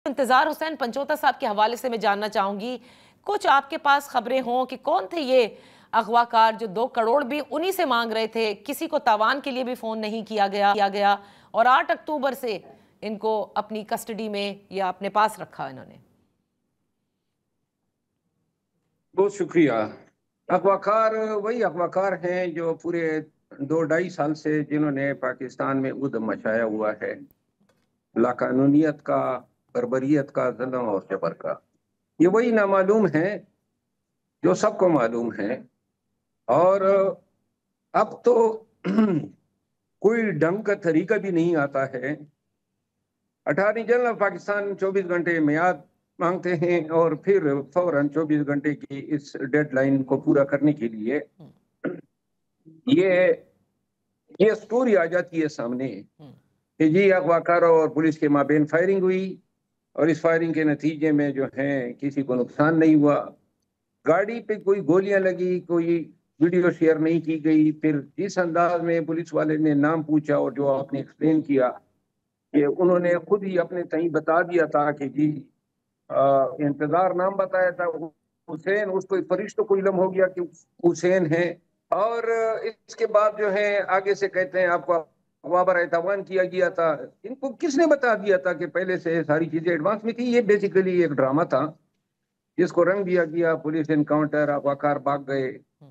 इंतजार हुसैन पंचोता साहब के हवाले से मैं जानना चाहूंगी, कुछ आपके पास खबरें हों कि कौन थे ये अगवाकार जो 2 करोड़ भी उन्हीं से मांग रहे थे, किसी को तावान के लिए भी फोन नहीं किया गया और 8 अक्टूबर से इनको अपनी कस्टडी में या अपने पास रखा इन्होंने। बहुत शुक्रिया। अगवाकार वही अगवाकार हैं जो पूरे 2-2.5 साल से जिन्होंने पाकिस्तान में उद्यम मचाया हुआ है, लाकानूनियत का, बर्बरियत का, जुल्म और जबर का। ये वही नामालूम है जो सबको मालूम है। और अब तो कोई ढंग का तरीका भी नहीं आता है। अटॉर्नी जनरल पाकिस्तान 24 घंटे मियाद मांगते हैं और फिर फौरन 24 घंटे की इस डेडलाइन को पूरा करने के लिए ये ये स्टोरी आ जाती है सामने कि जी अगवाकारों और पुलिस के माबेन फायरिंग हुई और इस फायरिंग के नतीजे में जो है किसी को नुकसान नहीं हुआ, गाड़ी पे कोई गोलियां लगी, कोई वीडियो शेयर नहीं की गई। फिर जिस अंदाज में पुलिस वाले ने नाम पूछा और जो आपने एक्सप्लेन किया कि उन्होंने खुद ही अपने तई बता दिया था कि जी इंतजार नाम बताया था हुसैन, उसको फरिश्तों को इल्म हो गया कि हुसैन है। और इसके बाद जो है आगे से कहते हैं आपको अगवा बराए तावान किया गया था। इनको किसने बता दिया था कि पहले से सारी चीजें एडवांस में थी? ये बेसिकली एक ड्रामा था जिसको रंग दिया गया, पुलिस एनकाउंटर, अगवाकार भाग गए।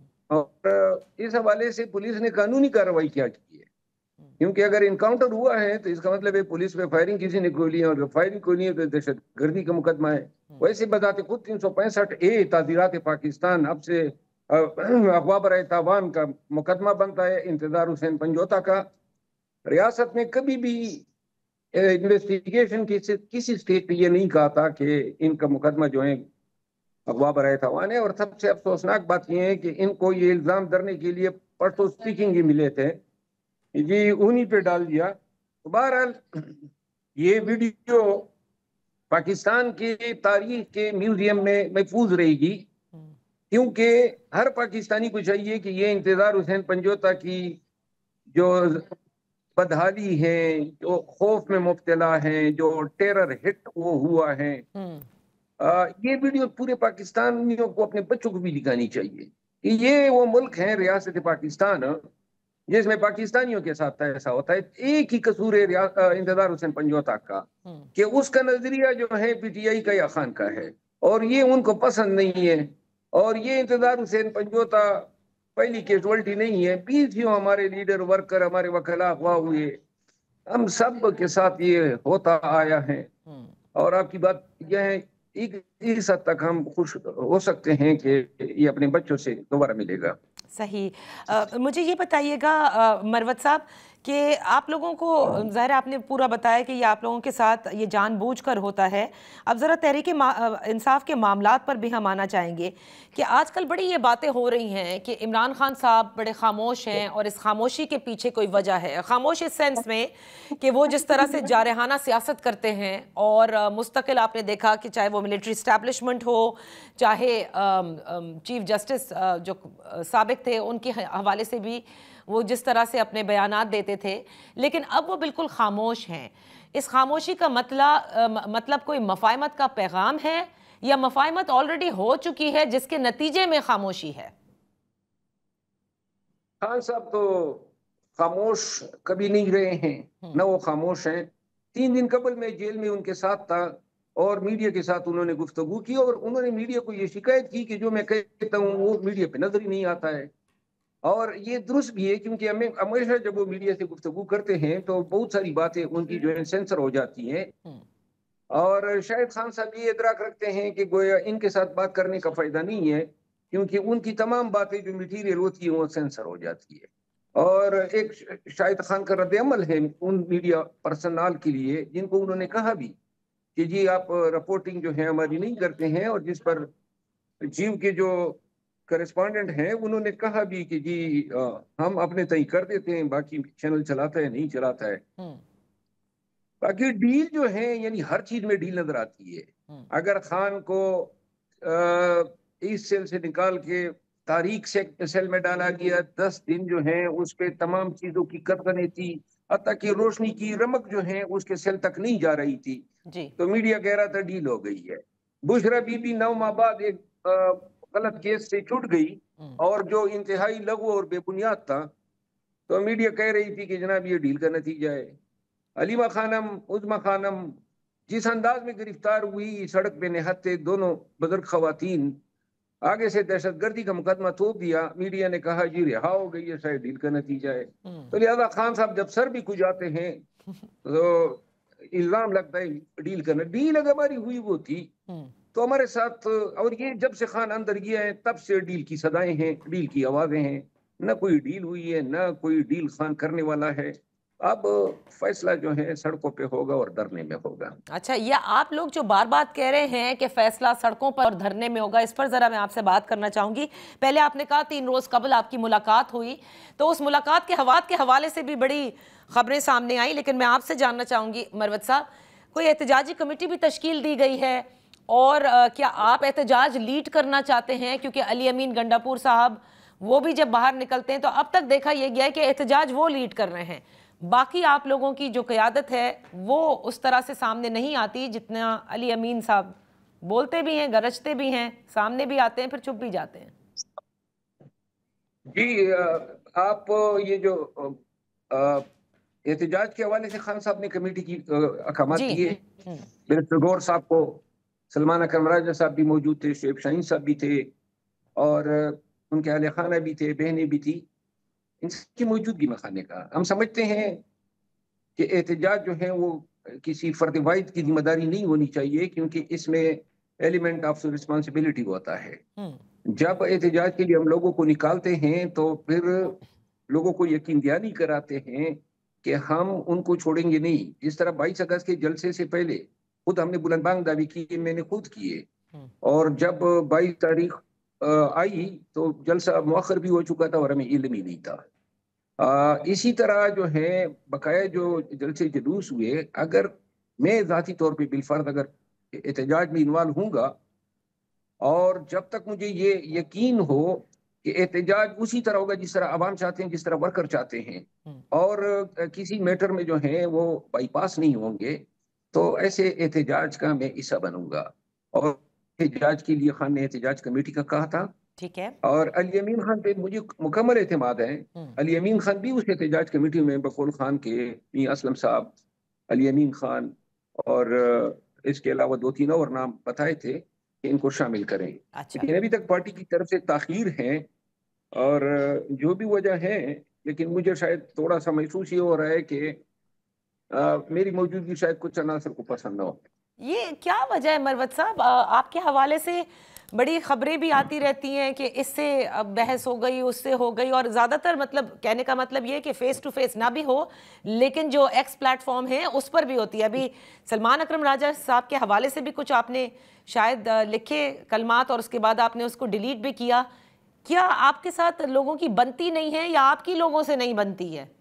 और इस हवाले से पुलिस ने कानूनी कार्रवाई क्या की है? क्योंकि अगर इनकाउंटर हुआ है तो इसका मतलब है पुलिस पे फायरिंग किसी ने खोली है, और फायरिंग खोली है तो दहशत गर्दी का मुकदमा है। वैसे बताते खुद 365 ताजीरात पाकिस्तान अब से अगवा बराए तावान का मुकदमा बनता है इंतजार हुसैन पंजोता का। रियासत में कभी भी इन्वेस्टिगेशन किसी स्टेट पे ये नहीं कहा था कि इनका मुकदमा जो है अगवा बराए तावान है। और सबसे अफसोसनाक बात यह है कि इनको ये इल्जाम धरने के लिए परसों स्पीकिंग ही मिले थे, जी उन्हीं पे डाल दिया। तो बहरहाल ये वीडियो पाकिस्तान की तारीख के म्यूजियम में महफूज रहेगी, क्योंकि हर पाकिस्तानी को चाहिए कि ये इंतजार हुसैन पंजोता की जो बदहाली है, जो खौफ में मुब्तला है, जो टेरर हिट वो हुआ है, ये वीडियो पूरे पाकिस्तानियों को, अपने बच्चों को भी दिखानी चाहिए कि ये वो मुल्क है रियासत पाकिस्तान जिसमें पाकिस्तानियों के साथ ऐसा होता है। एक ही कसूर है इंतजार हुसैन पंजोता का कि उसका नजरिया जो है पीटीआई का या खान का है और ये उनको पसंद नहीं है। और ये इंतजार हुसैन पंजोता पहली कैजुअल्टी नहीं है, 20 हमारे लीडर, वर्कर, हमारे वकला अगवा हुए, हम सब के साथ ये होता आया है। और आपकी बात यह है, इस हद तक हम खुश हो सकते हैं कि ये अपने बच्चों से दोबारा मिलेगा। सही। मुझे ये बताइएगा मरवत साहब कि आप लोगों को, ज़ाहिर आपने पूरा बताया कि ये आप लोगों के साथ ये जानबूझकर होता है। अब ज़रा तहरीक इंसाफ के मामलात पर भी हम आना चाहेंगे कि आजकल बड़ी ये बातें हो रही हैं कि इमरान खान साहब बड़े खामोश हैं और इस खामोशी के पीछे कोई वजह है। खामोश इस सेंस में कि वो जिस तरह से जारहाना सियासत करते हैं और मुस्तकिल आपने देखा कि चाहे वो मिलिट्री इस्टेब्लिशमेंट हो, चाहे चीफ जस्टिस जो साबिक थे उनके हवाले से भी वो जिस तरह से अपने बयानात देते थे, लेकिन अब वो बिल्कुल खामोश हैं। इस खामोशी का मतलब कोई मफाहमत का पैगाम है या मफाहमत ऑलरेडी हो चुकी है जिसके नतीजे में खामोशी है? खान साहब तो खामोश कभी नहीं रहे हैं, न वो खामोश हैं। 3 दिन कबल मैं जेल में उनके साथ था और मीडिया के साथ उन्होंने गुफ्तगू की और उन्होंने मीडिया को ये शिकायत की कि जो मैं कहता हूँ वो मीडिया पे नजर ही नहीं आता है। और ये दुरुस्त भी है, क्योंकि हमें हमेशा जब वो मीडिया से गुफ्तगू करते हैं तो बहुत सारी बातें उनकी जो है सेंसर हो जाती हैं। और शायद खान साहब ये इदराक रखते हैं कि गोया इनके साथ बात करने का फायदा नहीं है, क्योंकि उनकी तमाम बातें जो मटीरियल होती है वो सेंसर हो जाती है। और एक शाहिद खान का रद्द अमल है उन मीडिया पर्सनल के लिए जिनको उन्होंने कहा भी कि जी आप रिपोर्टिंग जो है हमारी नहीं करते हैं, और जिस पर जीव के जो करेस्पॉन्डेंट हैं उन्होंने कहा भी कि जी हम अपने तय कर देते हैं, बाकी चैनल चलाता है नहीं चलाता है। बाकी डील जो है यानी हर चीज में डील नजर आती है। अगर खान को इस सेल से निकाल के तारीख से सेल में डाला गया, 10 दिन जो है उस पे तमाम चीजों की कतरने थी, हत्ता कि रोशनी की रमक जो है उसके सेल तक नहीं जा रही थी। जी। तो मीडिया कह रहा था डील हो गई है। बुशरा बीबी 9 माह बाद एक गलत केस से छूट गई और जो इंतहाई लघु और बेबुनियाद था, तो मीडिया कह रही थी कि जनाब ये डील का नतीजा है। अलीमा खानम, उज़मा खानम जिस अंदाज में गिरफ्तार हुई, सड़क पे निहत्ते दोनों बुजुर्ग खवातीन, आगे से दहशतगर्दी का मुकदमा थोप दिया। मीडिया ने कहा जी रिहा हो गई है, शायद डील का नतीजा है। तो लिहाजा खान साहब जब सर भी खुजाते हैं तो इल्जाम लगता है डील करना। डील अगर हमारी हुई वो थी तो हमारे साथ, और ये जब से खान अंदर गया है तब से डील की सदाएं हैं, डील की आवाजें हैं। न कोई डील हुई है, न कोई डील खान करने वाला है। अब फैसला जो है सड़कों पे होगा और धरने में होगा। अच्छा, ये आप लोग जो बार बार कह रहे हैं कि फैसला सड़कों पर और धरने में होगा, इस पर जरा मैं आपसे बात करना चाहूंगी। पहले आपने कहा 3 रोज कबल आपकी मुलाकात हुई, तो उस मुलाकात के हवाले से भी बड़ी खबरें सामने आई, लेकिन मैं आपसे जानना चाहूंगी मरवत साहब, कोई एहतजाजी कमेटी भी तश्कील दी गई है और क्या आप एहतजाज लीड करना चाहते हैं? क्योंकि अली अमीन गंडापुर साहब वो भी जब बाहर निकलते हैं तो अब तक देखा यह गया है कि एहतजाज वो लीड कर रहे हैं, बाकी आप लोगों की जो क़यादत है वो उस तरह से सामने नहीं आती जितना अली अमीन साहब बोलते भी हैं, गरजते भी हैं, सामने भी आते हैं, फिर चुप भी जाते हैं। जी, आप ये जो एहतजाज के हवाले से खान साहब ने कमेटी की अहकामात जी। दिए। मिनिस्टर गौर साहब को, सलमान अकरम राजा साहब भी मौजूद थे, शुएब शाहीन साहब भी थे और उनके अहले खाना भी थे, बहनें भी थी। इनकी मौजूदगी में खाने का हम समझते हैं कि एहतजाज जो है वो किसी फर्द वाहिद की जिम्मेदारी नहीं होनी चाहिए, क्योंकि इसमें एलिमेंट ऑफ रिस्पॉन्सिबिलिटी होता है। जब एहतजाज के लिए हम लोगों को निकालते हैं तो फिर लोगों को यकीन दहानी कराते हैं कि हम उनको छोड़ेंगे नहीं। जिस तरह 22 अगस्त के जलसे से पहले खुद हमने बुलंदबांग दावे किए, मैंने खुद किए, और जब 22 तारीख आई तो जलसा मुअख्खर भी हो चुका था और हमें इल्म ही नहीं था। इसी तरह जो है बकाया जो जलसे जुलूस हुए, अगर मैं ज़ाती तौर पे बिलफर्द अगर एहतजाज में इन्वॉल्व हूँगा और जब तक मुझे ये यकीन हो कि एहतजाज उसी तरह होगा जिस तरह आवाम चाहते हैं, जिस तरह वर्कर चाहते हैं, और किसी मैटर में जो है वो बाईपास नहीं होंगे, तो ऐसे एहतजाज का मैं हिस्सा बनूंगा। और एहतजाज के लिए खान ने एहतजाज कमेटी का कहा था, ठीक है। और अली अमीन खान पे मुझे मुकम्मल एतमाद है। अली अमीन खान भी उस एहतजाज कमेटी में बकौल खान के मियां असलम साहब, अली अमीन खान और इसके अलावा 2-3 और नाम बताए थे कि इनको शामिल करें। अच्छा। लेकिन अभी तक पार्टी की तरफ से ताखीर है और जो भी वजह है, लेकिन मुझे शायद थोड़ा सा महसूस ये हो रहा है कि मेरी मौजूदगी शायद कुछ अनासर को पसंद ना हो। ये क्या वजह है मरवत साहब? आपके हवाले से बड़ी खबरें भी आती रहती हैं कि इससे बहस हो गई, उससे हो गई, और ज़्यादातर मतलब कहने का मतलब ये है कि फेस टू फेस ना भी हो लेकिन जो एक्स प्लेटफॉर्म है उस पर भी होती है। अभी सलमान अकरम राजा साहब के हवाले से भी कुछ आपने शायद लिखे कलमात और उसके बाद आपने उसको डिलीट भी किया। क्या आपके साथ लोगों की बनती नहीं है या आपकी लोगों से नहीं बनती है?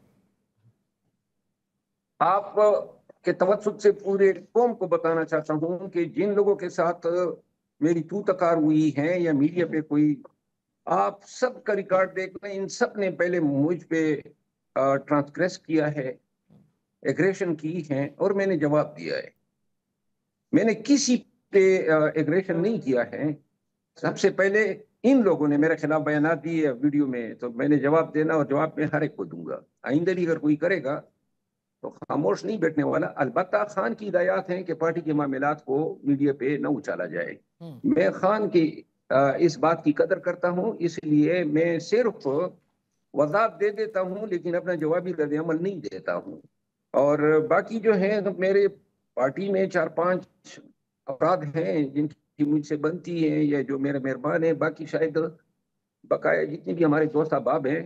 आप के तवज्जुह से पूरे कौम को बताना चाहता हूं कि जिन लोगों के साथ मेरी तू तकार हुई है या मीडिया पे कोई, आप सब का रिकॉर्ड देख लें, इन सब ने पहले मुझ पे ट्रांसग्रेस किया है, एग्रेशन की है, और मैंने जवाब दिया है। मैंने किसी पे एग्रेशन नहीं किया है। सबसे पहले इन लोगों ने मेरे खिलाफ बयानात दिए वीडियो में, तो मैंने जवाब देना और जवाब में हर एक को दूंगा। आइंदा भी अगर कोई करेगा तो खामोश नहीं बैठने वाला। अलबत्ता खान की हिदायत है कि पार्टी के मामलात को मीडिया पे न उछाला जाए। मैं खान की इस बात की कदर करता हूं, इसलिए मैं सिर्फ वजाहत दे देता हूं, लेकिन अपना जवाबी रद्द-ए-अमल नहीं देता हूं। और बाकी जो है मेरे पार्टी में 4-5 अफराद हैं जिनकी मुझसे बनती है या जो मेरे मेहरबान है। बाकी शायद बकाया जितने भी हमारे दोस्त अहबाब हैं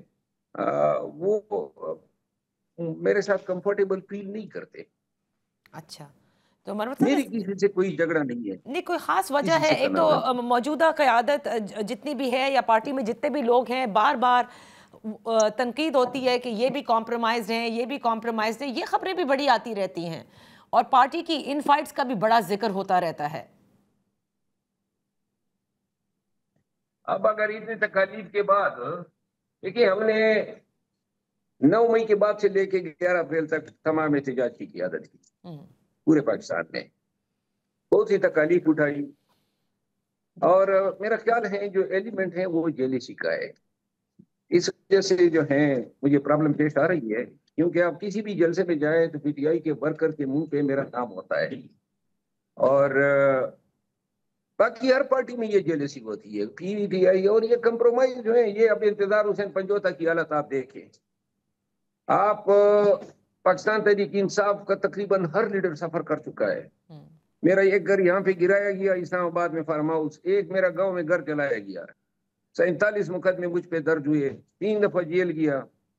वो मेरे साथ कंफर्टेबल फील नहीं करते। अच्छा, तो मरवत साहब मेरी किसी से कोई झगड़ा नहीं है, नहीं कोई खास वजह किसी है? से एक तो तनाजा। मौजूदा क़यादत जितनी भी है या पार्टी में जितने भी लोग हैं बार बार तनकीद होती है कि ये भी कॉम्प्रोमाइज़ हैं, ये भी कॉम्प्रोमाइज़ हैं, ये खबरें भी बड़ी आती रहती हैं और पार्टी की इन फाइट्स का भी बड़ा जिक्र होता रहता है। अब अगर इतने तकालीफ के बाद, देखिए हमने 9 मई के बाद से लेके 11 अप्रैल तक तमाम एहतजाज की क़यादत की पूरे पाकिस्तान में। बहुत सी तकालीफ उठाई। और मेरा ख्याल है जो एलिमेंट है वो जेलेसी का है। इस वजह से जो है मुझे प्रॉब्लम पेश आ रही है, क्योंकि आप किसी भी जलसे में जाए तो पीटीआई के वर्कर के मुंह पे मेरा नाम होता है। और बाकी हर पार्टी में ये जेलेसी होती है, पीटीआई। और ये कंप्रोमाइज जो है, ये अब इंतजार हुसैन पंजोता की हालत आप देखें। आप पाकिस्तान तहरीक इंसाफ का तकरीबन हर लीडर सफर कर चुका है। मेरा एक घर यहाँ पे गिराया गया इस्लामाबाद में, फार्म हाउस। एक मेरा गांव में घर जलाया गया। 47 मुकदमे मुझ पे दर्ज हुए। 3 दफा जेल गया।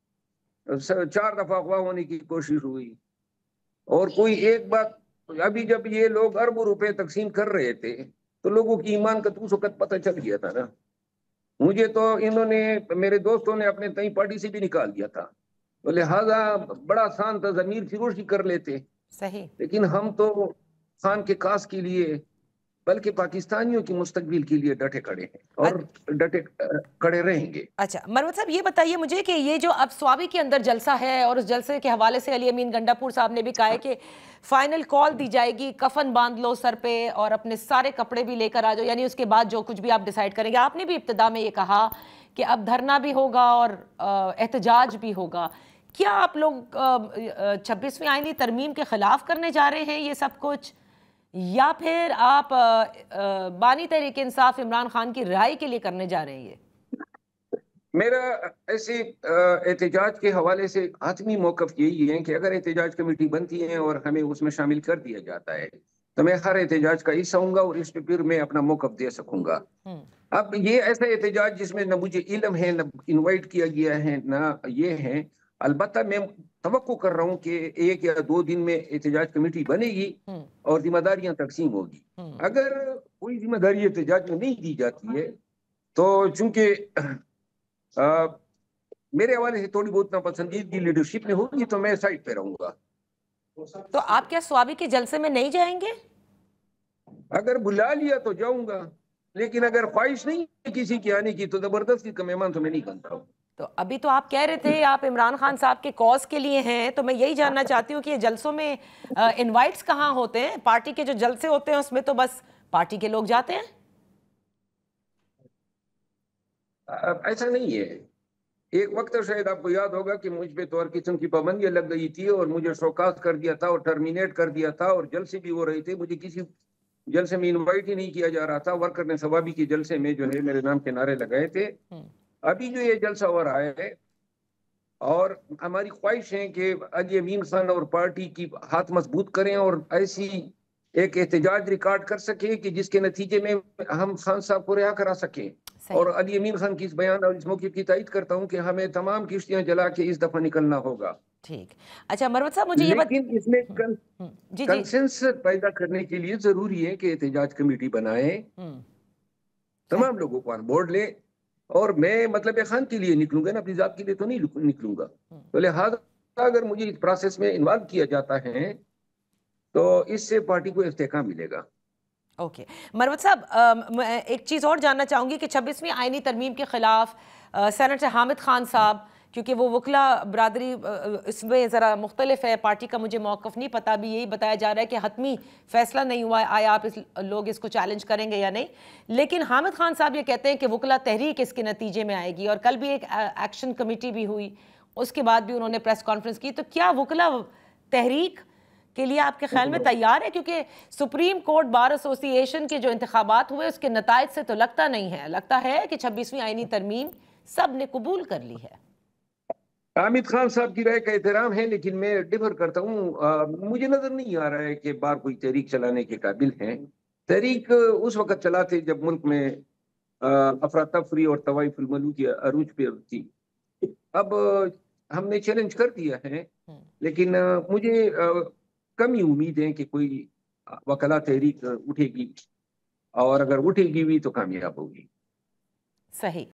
4 दफा अगवा होने की कोशिश हुई। और कोई एक बात, अभी जब ये लोग अरबों रुपए तकसीम कर रहे थे तो लोगों की ईमान का तो उस वक्त पता चल गया था ना। मुझे तो इन्होंने, मेरे दोस्तों ने अपने तई पार्टी से भी निकाल दिया था। तो लिहाजा बड़ा आसान था, जमीर फिरोशी कर लेते। सही। लेकिन हम तो खान के कास के लिए, बल्कि पाकिस्तानियों की मुस्तकबिल के लिए डटे खड़े हैं और डटे खड़े रहेंगे। अच्छा मरवत साहब, ये बताइए मुझे कि ये जो अब स्वाबी के अंदर जलसा है और उस जलसे के हवाले से अली अमीन गंडापुर साहब ने भी कहा है कि फाइनल कॉल दी जाएगी, कफन बांध लो सर पे और अपने सारे कपड़े भी लेकर आ जाओ, यानी उसके बाद जो कुछ भी आप डिसाइड करेंगे। आपने भी इब्तिदा में ये कहा कि अब धरना भी होगा और एहतजाज भी होगा। क्या आप लोग 26वीं आईनी तरमीम के खिलाफ करने जा रहे हैं ये सब कुछ, या फिर आप बानी तहरीक इंसाफ इमरान खान की रिहाई के लिए करने जा रहे हैं ये? मेरा ऐसे एहतजाज के हवाले से आत्मी मौकफ यही है कि अगर एहतजाज कमेटी बनती है और हमें उसमें शामिल कर दिया जाता है तो मैं हर एहतजाज का हिस्सा हूँगा और इस पे फिर मैं अपना मौकफ दे सकूंगा। अब ये ऐसा एहतजाज जिसमें न मुझे इल्म है, न इनवाइट किया गया है, ना ये है। अलबत्ता मैं तवक्को कर रहा हूँ कि 1 या 2 दिन में एहतजाज कमेटी बनेगी और जिम्मेदारियां तकसीम होगी। अगर कोई जिम्मेदारी एहतजाज में नहीं दी जाती है तो चूंकि मेरे हवाले से थोड़ी बहुत नापसंदीदगी लीडरशिप में होगी तो मैं साइड पे रहूंगा। तो आप क्या स्वाबी के जलसे में नहीं जाएंगे? अगर बुला लिया तो जाऊंगा, लेकिन अगर ख्वाहिश नहीं है किसी की आने की तो जबरदस्ती का मेहमान तो मैं नहीं बनता हूँ। तो अभी तो आप कह रहे थे आप इमरान खान साहब के कॉज के लिए हैं, तो मैं यही जानना चाहती हूँ कि ये जलसों में इनवाइट्स कहाँ होते हैं? पार्टी के जो जलसे होते हैं उसमें तो बस पार्टी के लोग जाते हैं। ऐसा नहीं है। एक वक्त शायद आपको याद होगा कि मुझ पे तो हर किस्म की पाबंदियां लग गई थी और मुझे शोकास कर दिया था और टर्मिनेट कर दिया था और जलसे भी हो रहे थे। मुझे किसी जलसे में इनवाइट ही नहीं किया जा रहा था। वर्कर ने सवाबी के जलसे में जो है मेरे नाम के नारे लगाए थे। अभी जो ये जलसा हो रहा है और हमारी ख्वाहिश है कि अली अमीन खान और पार्टी की हाथ मजबूत करें और ऐसी एक एहतजाज रिकॉर्ड कर सके कि जिसके नतीजे में हम खान साहब को रिहा करा सकें। और अली अमीन खान की इस बयान और इस मौके की तायद करता हूं कि हमें तमाम किश्तियां जला के इस दफा निकलना होगा। ठीक। अच्छा मरवत साहब, मुझे ये लेकिन इसमें जी कंसेंसस पैदा करने के लिए जरूरी है कि एहतजाज कमेटी बनाए, तमाम लोगों को ऑन बोर्ड ले। और मैं मतलब खान के लिए निकलूंगा ना, अपनी जात के लिए तो नहीं निकलूंगा। तो लिहाजा अगर मुझे इस प्रोसेस में इन्वॉल्व किया जाता है तो इससे पार्टी को इस्तेहकाम मिलेगा। ओके मरवत साहब, एक चीज़ और जानना चाहूँगी कि 26वीं आईनी तरमीम के खिलाफ सेनेटर हामिद खान साहब, क्योंकि वो वकला बरादरी इसमें ज़रा मुख्तलिफ है, पार्टी का मुझे मौक़िफ़ नहीं पता, अभी यही बताया जा रहा है कि हतमी फैसला नहीं हुआ है आया आप लोग इसको चैलेंज करेंगे या नहीं। लेकिन हामिद खान साहब ये कहते हैं कि वकला तहरीक इसके नतीजे में आएगी और कल भी एक एक्शन कमेटी भी हुई, उसके बाद भी उन्होंने प्रेस कॉन्फ्रेंस की। तो क्या वकला तहरीक के लिए आपके ख्याल में तैयार है? क्योंकि सुप्रीम कोर्ट बार एसोसिएशन के जो इंतखाबात हुए उसके नताइज से तो लगता नहीं है, लगता है कि 26वीं आईनी तरमीम सब ने कबूल कर ली है। हामिद खान साहब की राय का एहतराम है, लेकिन मैं डिफर करता हूँ। मुझे नजर नहीं आ रहा है कि बार कोई तहरीक चलाने के काबिल है। तहरीक उस वक्त चलाते जब मुल्क में अफरा तफरी और तवाइफुल मलूक की अरूज पे थी। अब हमने चैलेंज कर दिया है, लेकिन मुझे कम ही उम्मीद है कि कोई वकला तहरीक उठेगी, और अगर उठेगी भी तो कामयाब होगी। सही।